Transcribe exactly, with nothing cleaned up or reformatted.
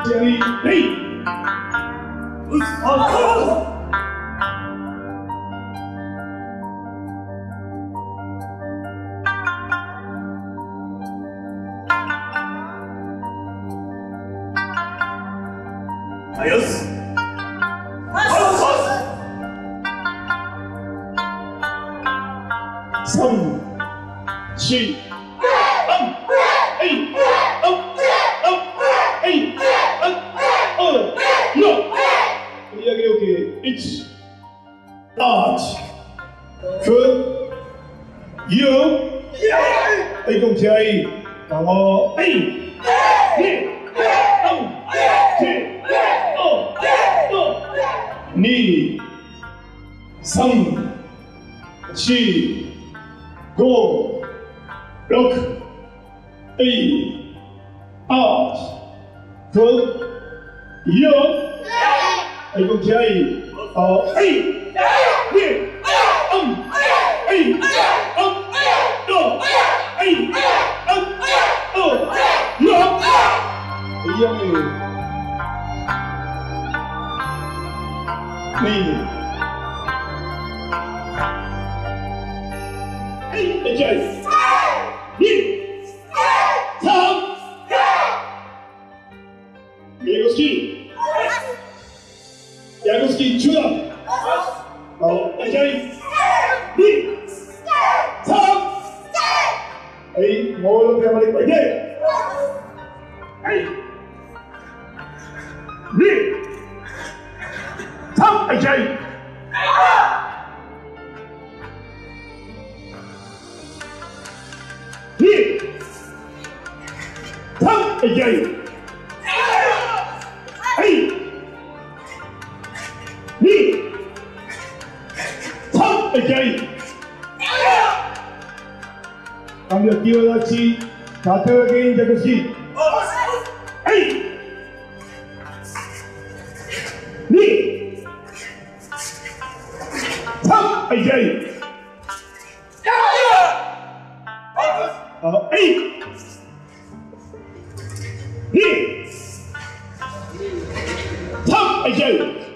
Jerry, hey! Who's on? Ayos! 삼, 칠, 업, 에이, 업, 업, 에이, 업, 어, 너. 여기 여기 일, 아, 그, 육, 이동 제아이, 방어, 에이, 네, 업, 칠, 어, 어, 니, 삼, 칠. 고, 육, 칠, 아홉, 구, 육, 이거 제아이, 어, 에이, 네, 음, 에이, 음, 또, 에이, 음, 또, 육, 이 형이, 네. 이제 일, 삼, 야구스키, 야구스키 주다. 어, 이제 일, 삼, 에이, 뭐로 배워버릴 거야? 이제 에이, 일, 삼, 이제 일, 삼, 이제 에이, 일, 삼, 이제 cambio activo da chi, tateo again da chi, 에이, 일, 삼, 이제 어, 에이! 일! 삼! 이제!